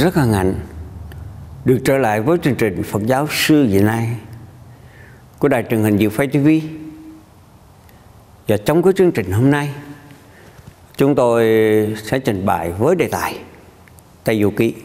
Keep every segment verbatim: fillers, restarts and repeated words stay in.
Rất hân hạnh được trở lại với chương trình Phật giáo xưa về nay của đài truyền hình Diệu Phái ti vi. Và trong cái chương trình hôm nay, chúng tôi sẽ trình bày với đề tài Tây Du Ký.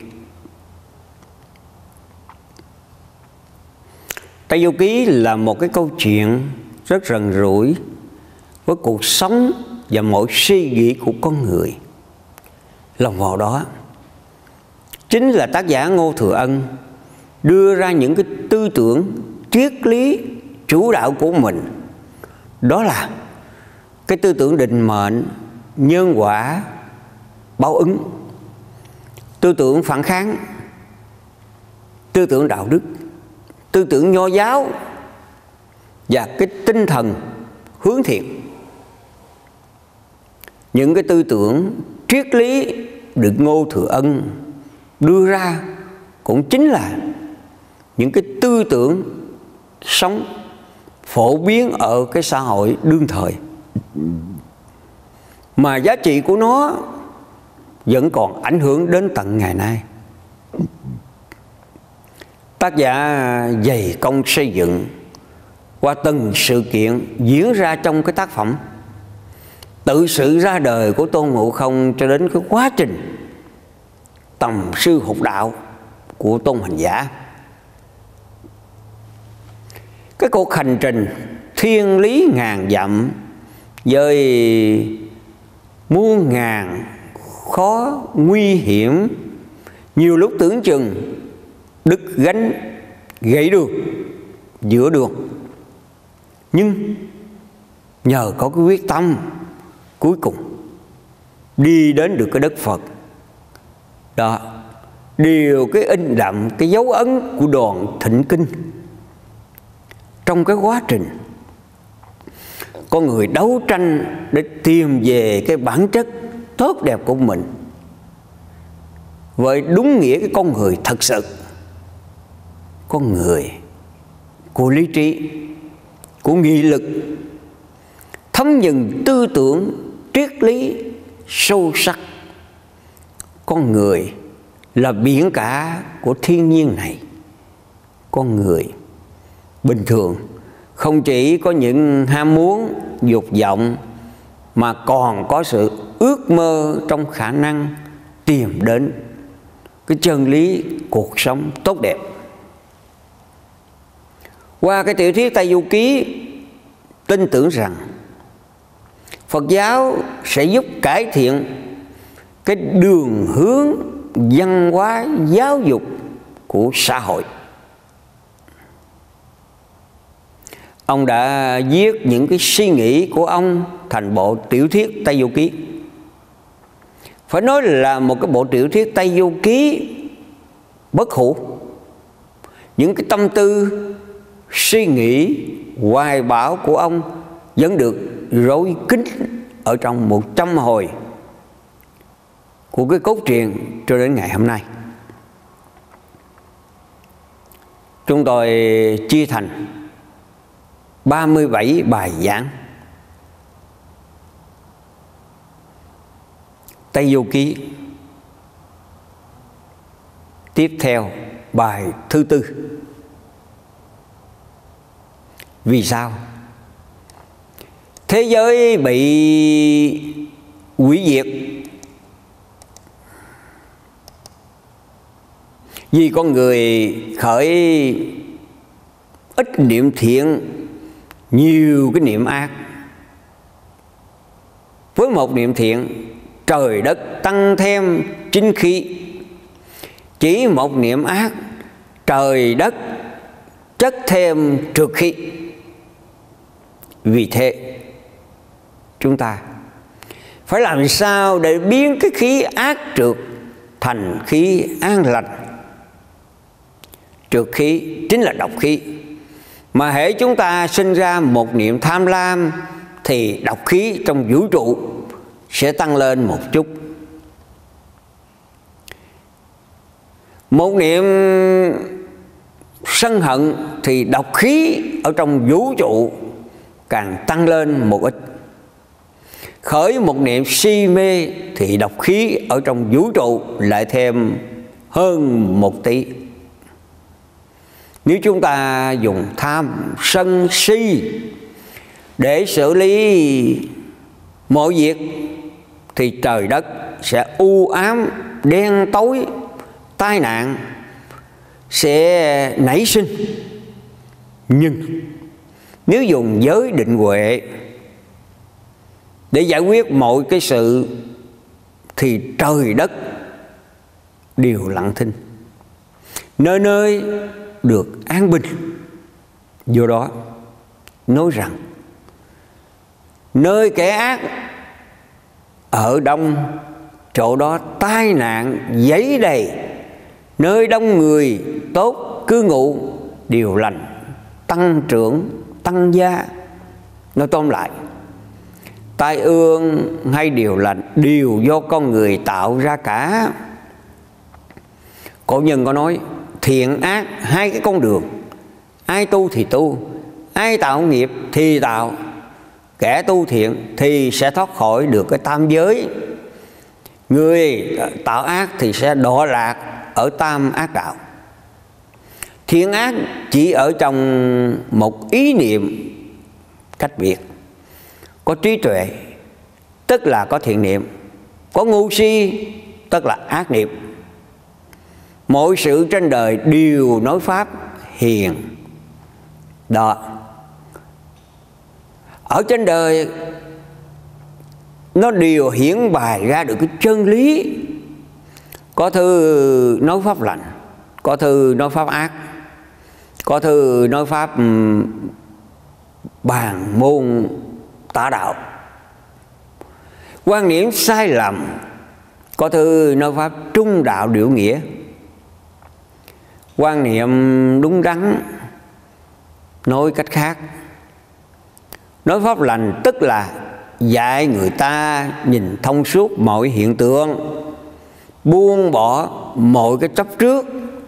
Tây Du Ký là một cái câu chuyện rất gần gũi với cuộc sống và mọi suy nghĩ của con người. Lòng vào đó chính là tác giả Ngô Thừa Ân đưa ra những cái tư tưởng, triết lý chủ đạo của mình. Đó là cái tư tưởng định mệnh, nhân quả, báo ứng, tư tưởng phản kháng, tư tưởng đạo đức, tư tưởng nho giáo và cái tinh thần hướng thiện. Những cái tư tưởng triết lý được Ngô Thừa Ân đưa ra cũng chính là những cái tư tưởng sống phổ biến ở cái xã hội đương thời, mà giá trị của nó vẫn còn ảnh hưởng đến tận ngày nay. Tác giả dày công xây dựng qua từng sự kiện diễn ra trong cái tác phẩm, tự sự ra đời của Tôn Ngộ Không cho đến cái quá trình tầm sư học đạo của Tôn Hành Giả. Cái cuộc hành trình thiên lý ngàn dặm với muôn ngàn khó nguy hiểm, nhiều lúc tưởng chừng đứt gánh gãy đường giữa đường, nhưng nhờ có cái quyết tâm, cuối cùng đi đến được cái đất Phật. Đó, điều cái in đậm, cái dấu ấn của đoàn Thịnh Kinh. Trong cái quá trình con người đấu tranh để tìm về cái bản chất tốt đẹp của mình với đúng nghĩa cái con người thật sự, con người của lý trí, của nghị lực, thấm nhuần tư tưởng triết lý sâu sắc. Con người là biển cả của thiên nhiên này. Con người bình thường không chỉ có những ham muốn, dục vọng, mà còn có sự ước mơ trong khả năng tìm đến cái chân lý cuộc sống tốt đẹp. Qua cái tiểu thuyết Tây Du Ký, tin tưởng rằng Phật giáo sẽ giúp cải thiện cái đường hướng văn hóa giáo dục của xã hội. Ông đã viết những cái suy nghĩ của ông thành bộ tiểu thuyết Tây Du Ký. Phải nói là một cái bộ tiểu thuyết Tây Du Ký bất hủ. Những cái tâm tư, suy nghĩ hoài bão của ông vẫn được rối kín ở trong một trăm hồi của cái cốt truyện cho đến ngày hôm nay. Chúng tôi chia thành ba mươi bảy bài giảng Tây Du Ký. Tiếp theo bài thứ tư. Vì sao thế giới bị hủy diệt? Vì con người khởi ít niệm thiện, nhiều cái niệm ác. Với một niệm thiện, trời đất tăng thêm chính khí. Chỉ một niệm ác, trời đất chất thêm trượt khí. Vì thế chúng ta phải làm sao để biến cái khí ác trượt thành khí an lành. Trượt khí chính là độc khí, mà hễ chúng ta sinh ra một niệm tham lam thì độc khí trong vũ trụ sẽ tăng lên một chút. Một niệm sân hận thì độc khí ở trong vũ trụ càng tăng lên một ít. Khởi một niệm si mê thì độc khí ở trong vũ trụ lại thêm hơn một tỷ. Nếu chúng ta dùng tham sân si để xử lý mọi việc thì trời đất sẽ u ám, đen tối, tai nạn sẽ nảy sinh. Nhưng nếu dùng giới định huệ để giải quyết mọi cái sự thì trời đất đều lặng thinh, nơi nơi được an bình. Do đó nói rằng nơi kẻ ác ở đông, chỗ đó tai nạn giấy đầy, nơi đông người tốt cư ngụ, điều lành tăng trưởng tăng gia. Nói tóm lại, tai ương hay điều lành đều do con người tạo ra cả. Cổ nhân có nói thiện ác hai cái con đường, ai tu thì tu, ai tạo nghiệp thì tạo. Kẻ tu thiện thì sẽ thoát khỏi được cái tam giới, người tạo ác thì sẽ đọa lạc ở tam ác đạo. Thiện ác chỉ ở trong một ý niệm cách biệt. Có trí tuệ tức là có thiện niệm, có ngu si tức là ác niệm. Mọi sự trên đời đều nói pháp hiền. Đó, ở trên đời nó đều hiển bày ra được cái chân lý. Có thư nói pháp lành, có thư nói pháp ác, có thư nói pháp um, bàn môn tả đạo. Quan niệm sai lầm, có thư nói pháp trung đạo điệu nghĩa. Quan niệm đúng đắn, nói cách khác, nói pháp lành tức là dạy người ta nhìn thông suốt mọi hiện tượng, buông bỏ mọi cái chấp trước.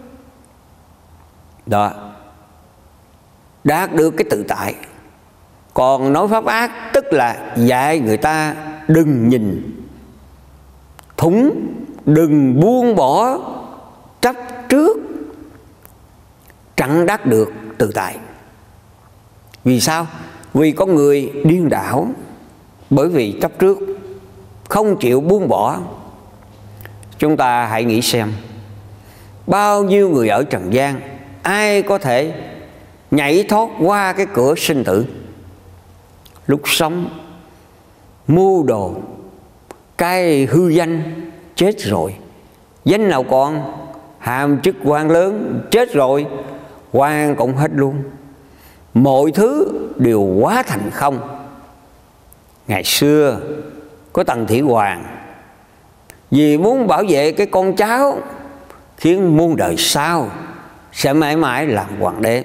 Đó, đạt được cái tự tại. Còn nói pháp ác tức là dạy người ta đừng nhìn thúng, đừng buông bỏ chấp trước, chẳng đắc được tự tại. Vì sao? Vì có người điên đảo, bởi vì chấp trước, không chịu buông bỏ. Chúng ta hãy nghĩ xem, bao nhiêu người ở trần gian, ai có thể nhảy thoát qua cái cửa sinh tử? Lúc sống mưu đồ cái hư danh, chết rồi. Danh nào còn? Hàm chức quan lớn, chết rồi. Quan cũng hết luôn. Mọi thứ đều hóa thành không. Ngày xưa có Tần Thủy Hoàng, vì muốn bảo vệ cái con cháu, khiến muôn đời sau sẽ mãi mãi làm hoàng đế,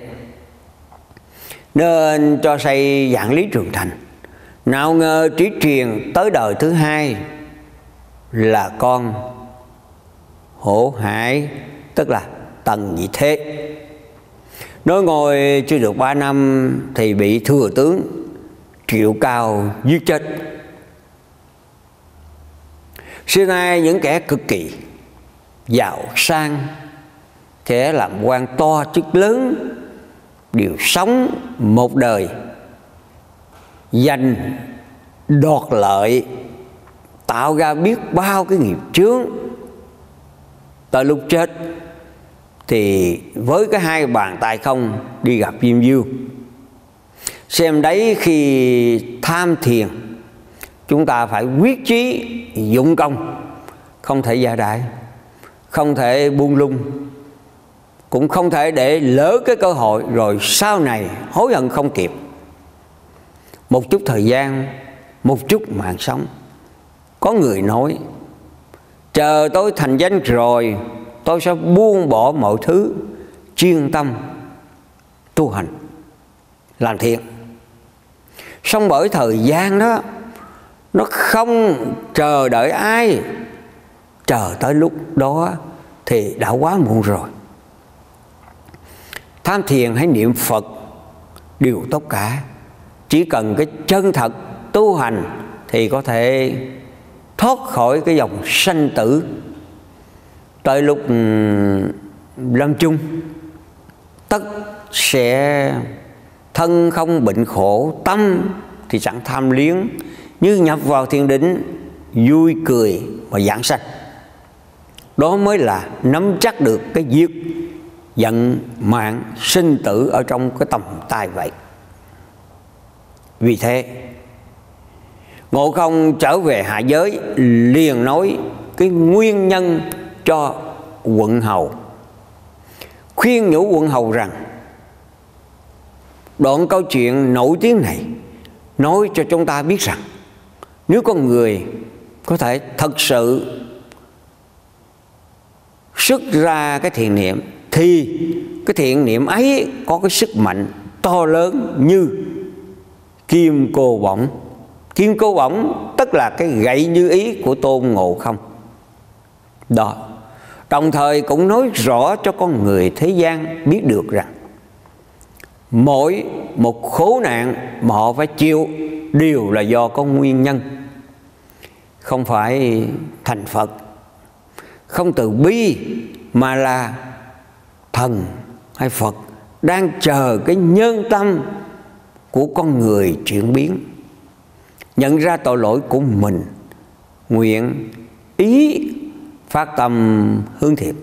nên cho xây Vạn Lý Trường Thành. Nào ngờ chỉ truyền tới đời thứ hai là con Hổ Hải, tức là Tần Nhị Thế. Nói ngồi chưa được ba năm thì bị thừa tướng Triệu Cao giết chết. Xưa nay những kẻ cực kỳ giàu sang, kẻ làm quan to chức lớn, đều sống một đời giành đoạt lợi, tạo ra biết bao cái nghiệp chướng. Tới lúc chết thì với cái hai bàn tay không đi gặp Diêm Dương. Xem đấy, khi tham thiền chúng ta phải quyết chí dụng công, không thể gia đại, không thể buông lung, cũng không thể để lỡ cái cơ hội rồi sau này hối hận không kịp. Một chút thời gian, một chút mạng sống. Có người nói chờ tôi thành danh rồi, tôi sẽ buông bỏ mọi thứ, chuyên tâm tu hành làm thiện. Xong bởi thời gian đó nó không chờ đợi ai, chờ tới lúc đó thì đã quá muộn rồi. Tham thiền hay niệm Phật đều tốt cả, chỉ cần cái chân thật tu hành thì có thể thoát khỏi cái dòng sanh tử. tới lúc lâm chung tất sẽ thân không bệnh khổ, tâm thì chẳng tham liếng, như nhập vào thiền định, vui cười và giảng sanh. Đó mới là nắm chắc được cái việc vận mạng sinh tử ở trong cái tầm tay vậy. Vì thế Ngộ Không trở về hạ giới liền nói cái nguyên nhân cho quận hầu, khuyên nhủ quận hầu rằng đoạn câu chuyện nổi tiếng này nói cho chúng ta biết rằng nếu con người có thể thật sự xuất ra cái thiện niệm thì cái thiện niệm ấy có cái sức mạnh to lớn như kim cô bổng. Kim cô bổng tức là cái gậy như ý của Tôn Ngộ Không. Đó, đồng thời cũng nói rõ cho con người thế gian biết được rằng mỗi một khổ nạn mà họ phải chịu đều là do có nguyên nhân. Không phải thành Phật, không từ bi, mà là thần hay Phật đang chờ cái nhân tâm của con người chuyển biến, nhận ra tội lỗi của mình, nguyện ý phát tâm hướng thiện.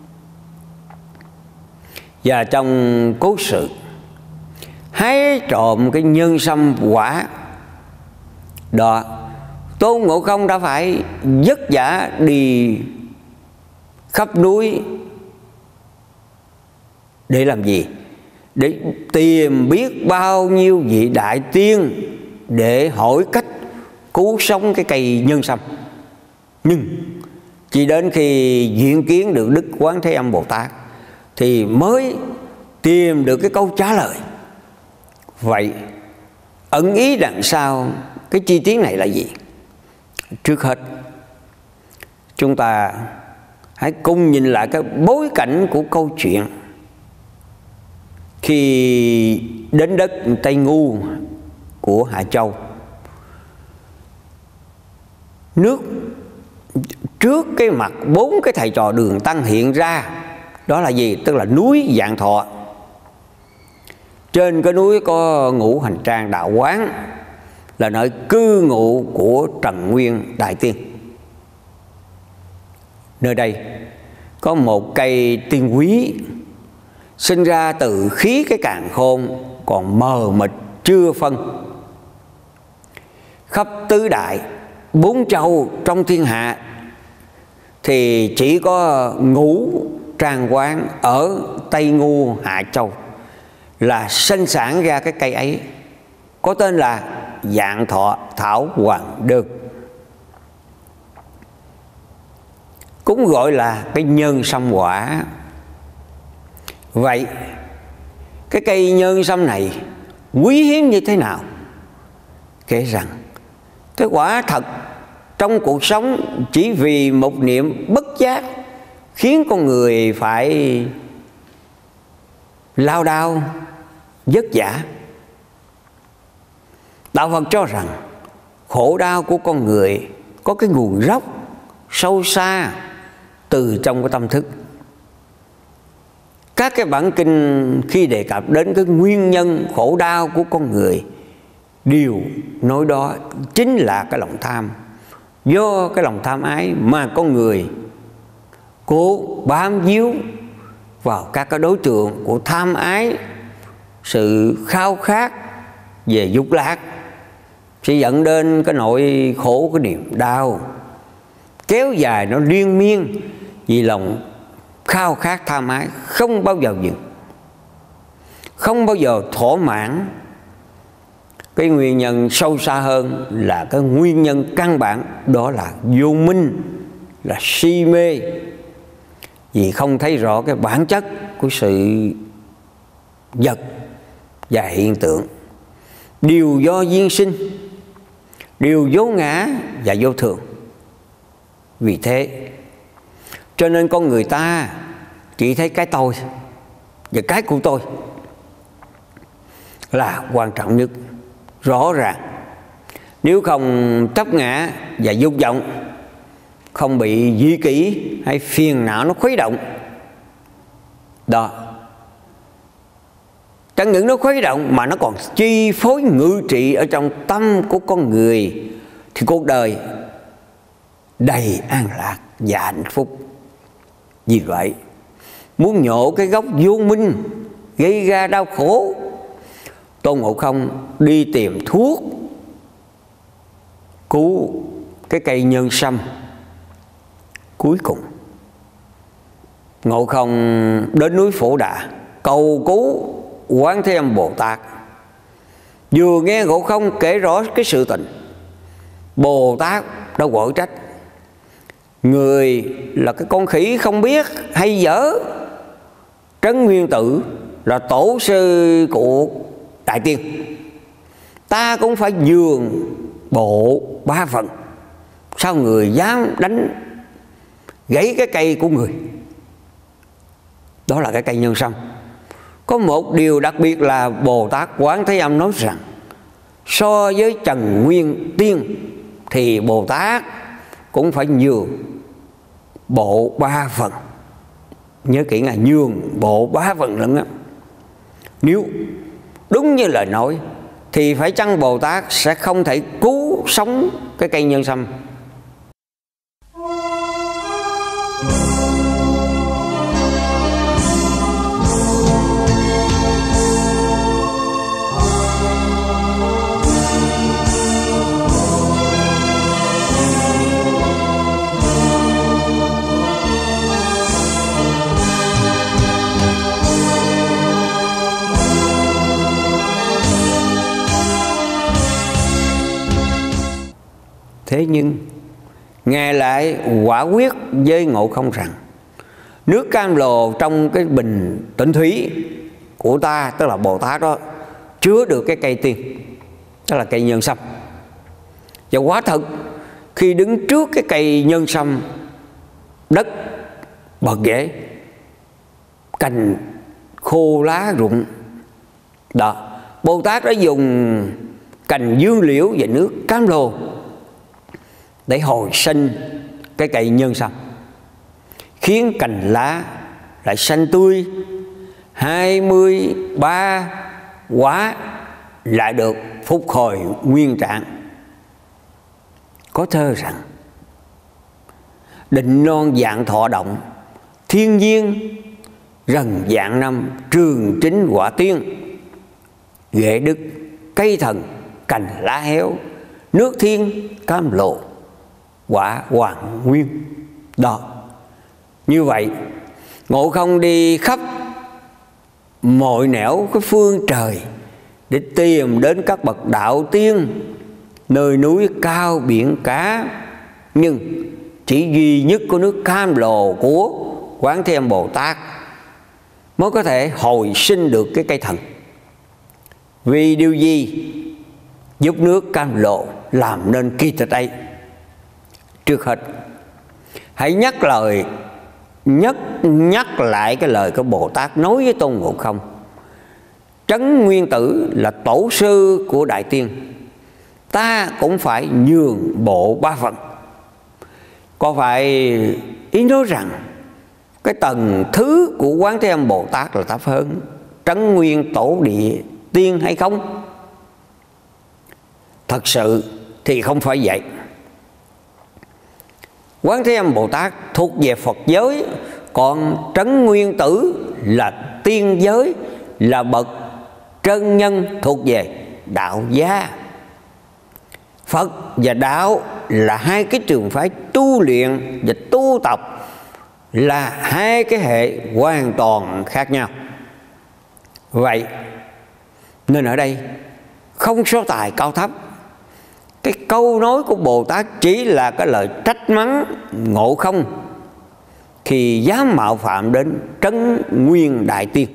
Và trong cố sự hái trộm cái nhân sâm quả đó, Tôn Ngộ Không đã phải vất vả đi khắp núi để làm gì? Để tìm biết bao nhiêu vị đại tiên để hỏi cách cứu sống cái cây nhân sâm. Nhưng chỉ đến khi diện kiến được Đức Quán Thế Âm Bồ Tát thì mới tìm được cái câu trả lời. Vậy ẩn ý đằng sau cái chi tiết này là gì? Trước hết chúng ta hãy cùng nhìn lại cái bối cảnh của câu chuyện. Khi đến đất Tây Ngu của Hạ Châu, nước trước cái mặt bốn cái thầy trò Đường Tăng hiện ra, đó là gì? Tức là núi Vạn Thọ. Trên cái núi có Ngũ Hành Trang Đạo Quán, là nơi cư ngụ của Trần Nguyên Đại Tiên. Nơi đây có một cây tiên quý sinh ra từ khí cái càn khôn còn mờ mịt chưa phân. Khắp tứ đại bốn châu trong thiên hạ thì chỉ có Ngũ Trang Quán ở Tây Ngu Hạ Châu là sinh sản ra cái cây ấy, có tên là Vạn Thọ Thảo Hoàng Đơn, cũng gọi là cái nhân sâm quả. Vậy cái cây nhân sâm này quý hiếm như thế nào? Kể rằng cái quả thật trong cuộc sống chỉ vì một niệm bất giác khiến con người phải lao đao vất vả. Đạo Phật cho rằng khổ đau của con người có cái nguồn gốc sâu xa từ trong cái tâm thức. Các cái bản kinh khi đề cập đến cái nguyên nhân khổ đau của con người đều nói đó chính là cái lòng tham. Do cái lòng tham ái mà con người cố bám víu vào các cái đối tượng của tham ái, sự khao khát về dục lạc sẽ dẫn đến cái nỗi khổ, cái niềm đau kéo dài nó liên miên, vì lòng khao khát tham ái không bao giờ dừng, không bao giờ thỏa mãn. Cái nguyên nhân sâu xa hơn là cái nguyên nhân căn bản, đó là vô minh, là si mê, vì không thấy rõ cái bản chất của sự vật và hiện tượng, đều do duyên sinh, đều vô ngã và vô thường. Vì thế cho nên con người ta chỉ thấy cái tôi và cái của tôi là quan trọng nhất. Rõ ràng nếu không chấp ngã và dục vọng không bị dị kỷ hay phiền não nó khuấy động. Đó, chẳng những nó khuấy động mà nó còn chi phối ngự trị ở trong tâm của con người, thì cuộc đời đầy an lạc và hạnh phúc. Vì vậy, muốn nhổ cái gốc vô minh gây ra đau khổ, Tôn Ngộ Không đi tìm thuốc cứu cái cây nhân sâm. Cuối cùng Ngộ Không đến núi Phổ Đà cầu cứu Quán Thế Âm Bồ Tát. Vừa nghe Ngộ Không kể rõ cái sự tình, Bồ Tát đã quở trách: người là cái con khỉ không biết hay dở. Trấn Nguyên Tử là tổ sư của Đại Tiên, ta cũng phải nhường bộ ba phần, sao người dám đánh gãy cái cây của người? Đó là cái cây nhân sâm. Có một điều đặc biệt là Bồ Tát Quán Thế Âm nói rằng so với Trần Nguyên Tiên thì Bồ Tát cũng phải nhường bộ ba phần. Nhớ kỹ là nhường bộ ba phần lận á. Nếu đúng như lời nói thì phải chăng Bồ Tát sẽ không thể cứu sống cái cây nhân sâm? Thế nhưng Ngài lại quả quyết với Ngộ Không rằng nước cam lồ trong cái bình tịnh thủy của ta, tức là Bồ Tát đó, chứa được cái cây tiên, tức là cây nhân sâm. Và quả thật khi đứng trước cái cây nhân sâm, đất bật dễ, cành khô lá rụng. Đó, Bồ Tát đã dùng cành dương liễu và nước cam lồ để hồi sinh cái cây nhân sâm, khiến cành lá lại xanh tươi. Hai mươi ba quả lại được phục hồi nguyên trạng. Có thơ rằng định non dạng thọ động, thiên nhiên rần dạng năm, trường chính quả tiên. Ghệ đức cây thần, cành lá héo, nước thiên cam lộ, quả hoàng nguyên. Đó, như vậy Ngộ Không đi khắp mọi nẻo cái phương trời để tìm đến các bậc đạo tiên nơi núi cao biển cá, nhưng chỉ duy nhất có nước cam lồ của Quán Thế Âm Bồ Tát mới có thể hồi sinh được cái cây thần. Vì điều gì giúp nước cam lồ làm nên kỳ tích ấy? Trước hết, hãy nhắc lời nhắc nhắc lại cái lời của Bồ Tát nói với Tôn Ngộ Không. Trấn Nguyên Tử là tổ sư của Đại Tiên, ta cũng phải nhường bộ ba phần. Có phải ý nói rằng cái tầng thứ của Quán Thế Âm Bồ Tát là thấp hơn Trấn Nguyên Tổ Địa Tiên hay không? Thật sự thì không phải vậy. Quán Thế Âm Bồ Tát thuộc về Phật giới, còn Trấn Nguyên Tử là tiên giới, là bậc chân nhân thuộc về đạo gia. Phật và đạo là hai cái trường phái tu luyện và tu tập, là hai cái hệ hoàn toàn khác nhau. Vậy nên ở đây không so tài cao thấp. Cái câu nói của Bồ Tát chỉ là cái lời trách mắng Ngộ Không khi dám mạo phạm đến Trấn Nguyên Đại Tiên.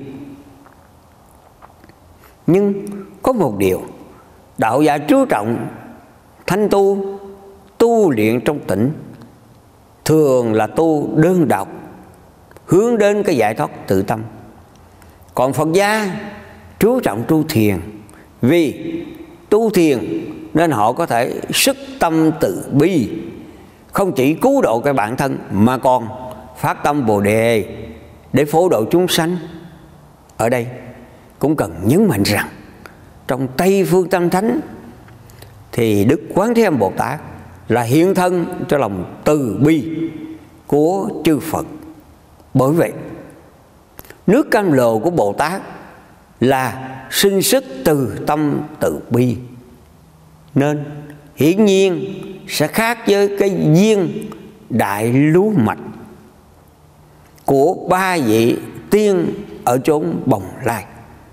Nhưng có một điều, đạo gia chú trọng thanh tu, tu luyện trong tĩnh, thường là tu đơn độc, hướng đến cái giải thoát tự tâm. Còn Phật gia chú trọng tu thiền, vì tu thiền nên họ có thể sức tâm từ bi, không chỉ cứu độ cái bản thân mà còn phát tâm Bồ Đề để phổ độ chúng sanh. Ở đây cũng cần nhấn mạnh rằng trong Tây Phương Tam Thánh thì Đức Quán Thế Âm Bồ Tát là hiện thân cho lòng từ bi của chư Phật. Bởi vậy nước cam lồ của Bồ Tát là sinh xuất từ tâm từ bi, nên hiển nhiên sẽ khác với cái viên đại lúa mạch của ba vị tiên ở chốn Bồng Lai,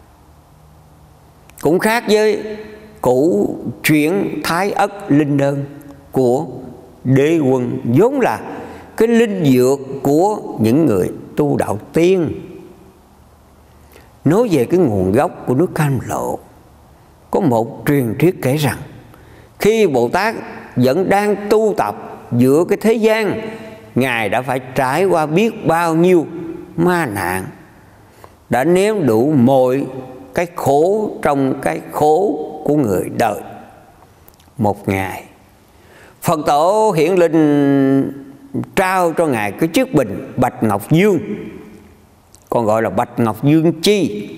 cũng khác với củ chuyển thái ất linh đơn của Đế Quân, vốn là cái linh dược của những người tu đạo tiên. Nói về cái nguồn gốc của nước cam lộ, có một truyền thuyết kể rằng khi Bồ Tát vẫn đang tu tập giữa cái thế gian, Ngài đã phải trải qua biết bao nhiêu ma nạn, đã nếm đủ mọi cái khổ trong cái khổ của người đời. Một ngày Phật tổ hiển linh trao cho Ngài cái chiếc bình Bạch Ngọc Dương, còn gọi là Bạch Ngọc Dương Chi,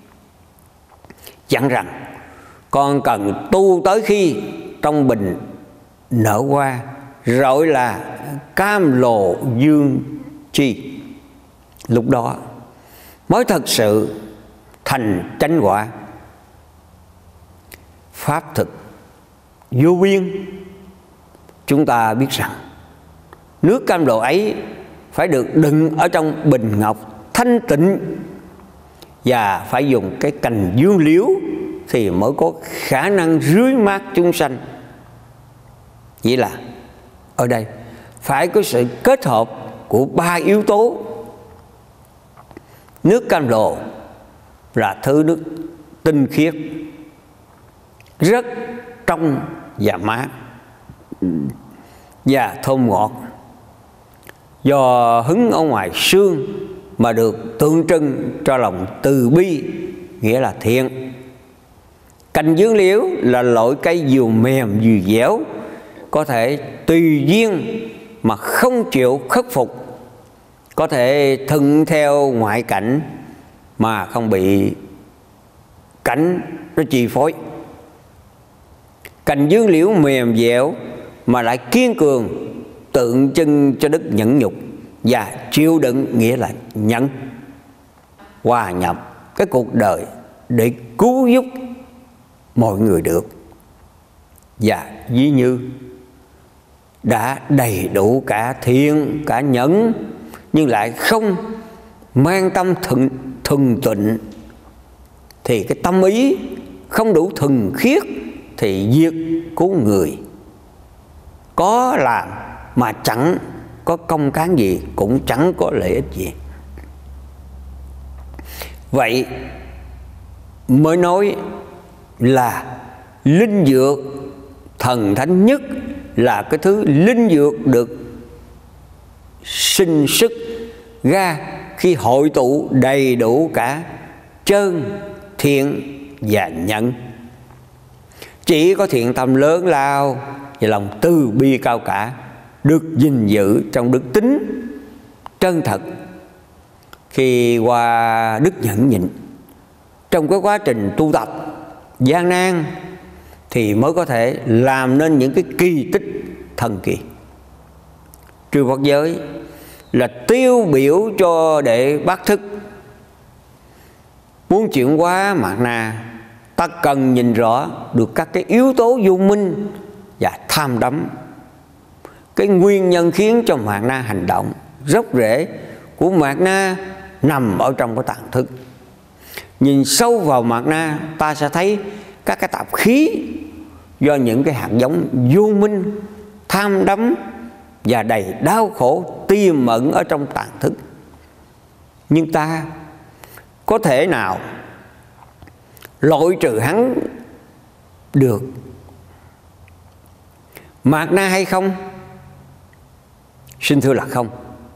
dặn rằng con cần tu tới khi trong bình nở hoa, gọi là Cam Lồ Dương Chi. Lúc đó mới thật sự thành chánh quả. Pháp thực vô biên. Chúng ta biết rằng nước cam lộ ấy phải được đựng ở trong bình ngọc thanh tịnh, và phải dùng cái cành dương liễu thì mới có khả năng rưới mát chúng sanh. Vậy là ở đây phải có sự kết hợp của ba yếu tố. Nước cam lộ là thứ nước tinh khiết, rất trong và mát và thơm ngọt, do hứng ở ngoài xương mà được tượng trưng cho lòng từ bi, nghĩa là thiện. Cành dương liễu là loại cây dừa mềm dừa dẻo, có thể tùy duyên mà không chịu khắc phục, có thể thuận theo ngoại cảnh mà không bị cảnh nó chi phối. Cành dương liễu mềm dẻo mà lại kiên cường, tượng trưng cho đức nhẫn nhục và chịu đựng, nghĩa là nhẫn, hòa nhập cái cuộc đời để cứu giúp mọi người được. Và ví như đã đầy đủ cả thiện cả nhẫn, nhưng lại không mang tâm thuần, thuần tịnh, thì cái tâm ý không đủ thuần khiết thì việc cứu người có làm mà chẳng có công cán gì, cũng chẳng có lợi ích gì. Vậy mới nói là linh dược thần thánh nhất là cái thứ linh dược được sinh sức ra khi hội tụ đầy đủ cả chân, thiện và nhẫn. Chỉ có thiện tâm lớn lao và lòng từ bi cao cả được gìn giữ trong đức tính chân thật. Khi qua đức nhẫn nhịn trong cái quá trình tu tập gian nan thì mới có thể làm nên những cái kỳ tích thần kỳ. Trừ Phật giới là tiêu biểu cho để bác thức. Muốn chuyển hóa mạt na, ta cần nhìn rõ được các cái yếu tố vô minh và tham đắm. Cái nguyên nhân khiến cho mạt na hành động, gốc rễ của mạt na nằm ở trong cái tạng thức. Nhìn sâu vào mạt na, ta sẽ thấy các cái tạp khí do những cái hạt giống vô minh, tham đắm và đầy đau khổ tiềm ẩn ở trong tạng thức. Nhưng ta có thể nào loại trừ hắn được mạt na hay không? Xin thưa là không.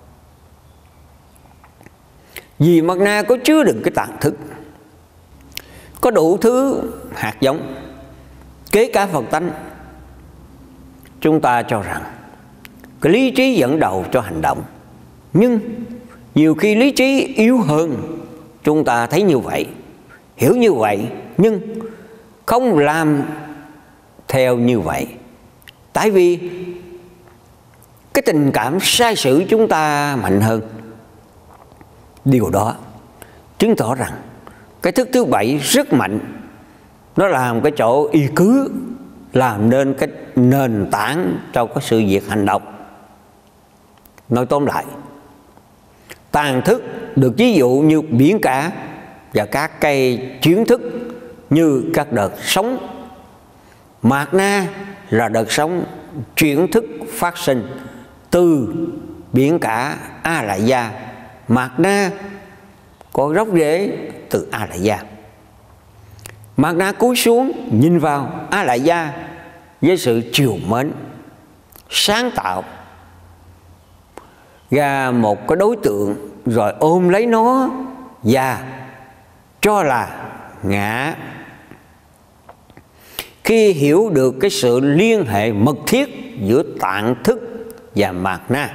Vì mạt na có chứa đựng cái tạng thức, có đủ thứ hạt giống, kể cả Phật tánh. Chúng ta cho rằng cái lý trí dẫn đầu cho hành động. Nhưng nhiều khi lý trí yếu hơn, chúng ta thấy như vậy, hiểu như vậy, nhưng không làm theo như vậy. Tại vì cái tình cảm sai sử chúng ta mạnh hơn. Điều đó chứng tỏ rằng cái thức thứ bảy rất mạnh. Nó làm cái chỗ y cứ, làm nên cái nền tảng cho cái sự việc hành động. Nói tóm lại, tàn thức được ví dụ như biển cả và các cây chuyển thức như các đợt sóng. Mạt na là đợt sóng chuyển thức phát sinh từ biển cả A Lại Gia. Mạt na có gốc rễ từ A Lại Gia. Mạt na cúi xuống nhìn vào A Lại Gia với sự chiều mến, sáng tạo ra một cái đối tượng, rồi ôm lấy nó và cho là ngã. Khi hiểu được cái sự liên hệ mật thiết giữa tạng thức và mạt na,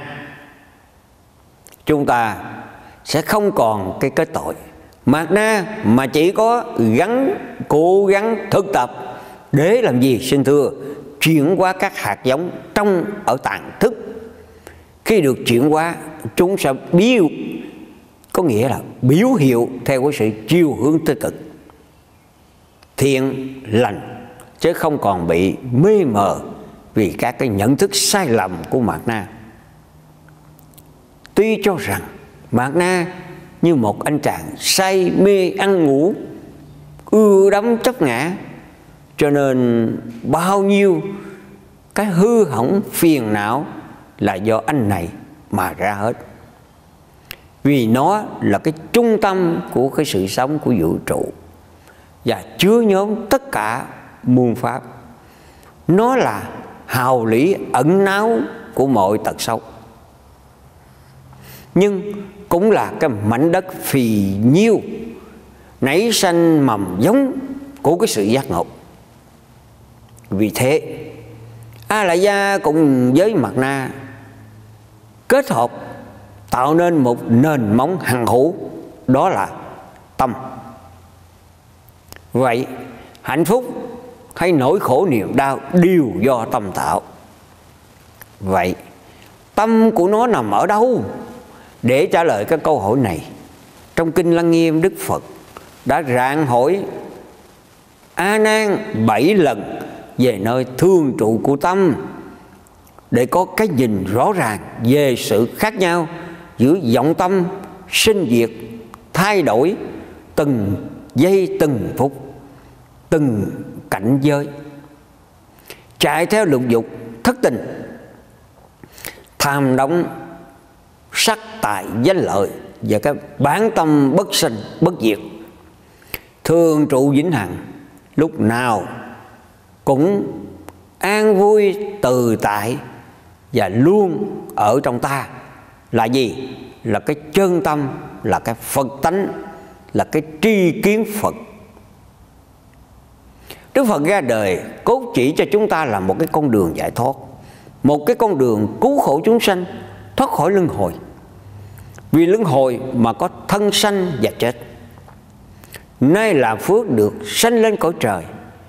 chúng ta sẽ không còn cái kết tội mạt na, mà chỉ có gắng cố gắng thực tập để làm gì xin thưa? Chuyển hóa các hạt giống trong ở tạng thức. Khi được chuyển hóa, chúng sẽ biểu, có nghĩa là biểu hiệu theo cái sự chiều hướng tích cực, thiện lành, chứ không còn bị mê mờ vì các cái nhận thức sai lầm của mạt na. Tuy cho rằng mạt na như một anh chàng say mê ăn ngủ, ưa đắm chấp ngã, cho nên bao nhiêu cái hư hỏng phiền não là do anh này mà ra hết. Vì nó là cái trung tâm của cái sự sống của vũ trụ và chứa nhóm tất cả muôn pháp. Nó là hào lý ẩn náu của mọi tật xấu, nhưng cũng là cái mảnh đất phì nhiêu nảy sanh mầm giống của cái sự giác ngộ. Vì thế A Lại Gia cùng với mạt na kết hợp tạo nên một nền móng hằng hữu, đó là tâm. Vậy hạnh phúc hay nỗi khổ niềm đau đều do tâm tạo. Vậy tâm của nó nằm ở đâu? Để trả lời cái câu hỏi này, trong Kinh Lăng Nghiêm, Đức Phật đã rạng hỏi A Nan bảy lần về nơi thường trụ của tâm, để có cái nhìn rõ ràng về sự khác nhau giữa vọng tâm sinh diệt, thay đổi từng giây từng phút, từng cảnh giới, chạy theo lục dục thất tình, tham đắm sắc tài danh lợi và cái bản tâm bất sinh bất diệt, thường trụ vĩnh hằng, lúc nào cũng an vui tự tại và luôn ở trong ta. Là gì? Là cái chân tâm, là cái Phật tánh, là cái tri kiến Phật. Đức Phật ra đời cốt chỉ cho chúng ta là một cái con đường giải thoát, một cái con đường cứu khổ chúng sanh thoát khỏi luân hồi. Vì luân hồi mà có thân sanh và chết. Nay là phước được sanh lên cõi trời,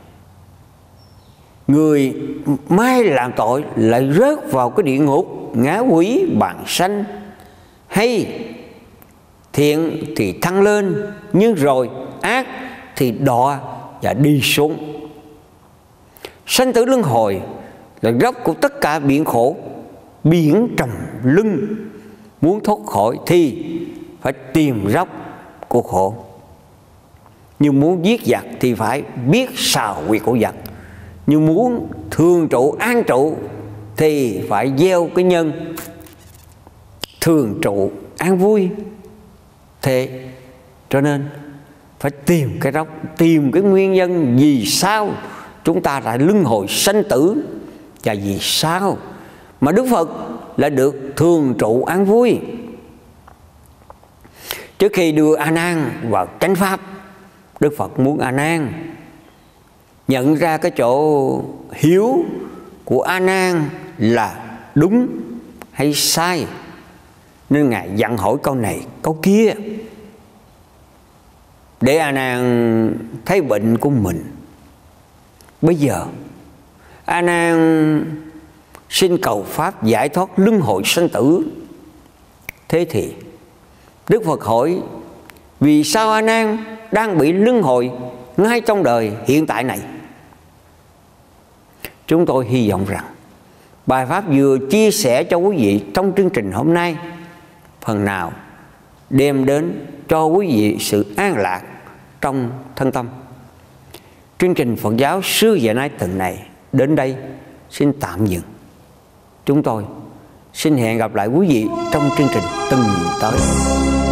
người mai làm tội lại rớt vào cái địa ngục ngã quỷ bàn sanh. Hay thiện thì thăng lên, nhưng rồi ác thì đọa và đi xuống. Sanh tử luân hồi là gốc của tất cả biển khổ, biển trầm luân. Muốn thoát khỏi thì phải tìm gốc của khổ. Như muốn giết giặc thì phải biết sào quyệt của giặc. Như muốn thường trụ an trụ thì phải gieo cái nhân thường trụ an vui. Thế cho nên phải tìm cái gốc, tìm cái nguyên nhân vì sao chúng ta lại luân hồi sanh tử, và vì sao mà Đức Phật lại được thường trụ an vui. Trước khi đưa A Nan vào chánh pháp, Đức Phật muốn A Nan nhận ra cái chỗ hiếu của A Nan là đúng hay sai, nên Ngài dặn hỏi câu này câu kia để A Nan thấy bệnh của mình. Bây giờ A Nan xin cầu pháp giải thoát luân hồi sanh tử. Thế thì Đức Phật hỏi, vì sao A Nan đang bị luân hồi ngay trong đời hiện tại này? Chúng tôi hy vọng rằng bài pháp vừa chia sẻ cho quý vị trong chương trình hôm nay phần nào đem đến cho quý vị sự an lạc trong thân tâm. Chương trình Phật giáo xưa và nay tuần này đến đây xin tạm dừng. Chúng tôi xin hẹn gặp lại quý vị trong chương trình tuần tới.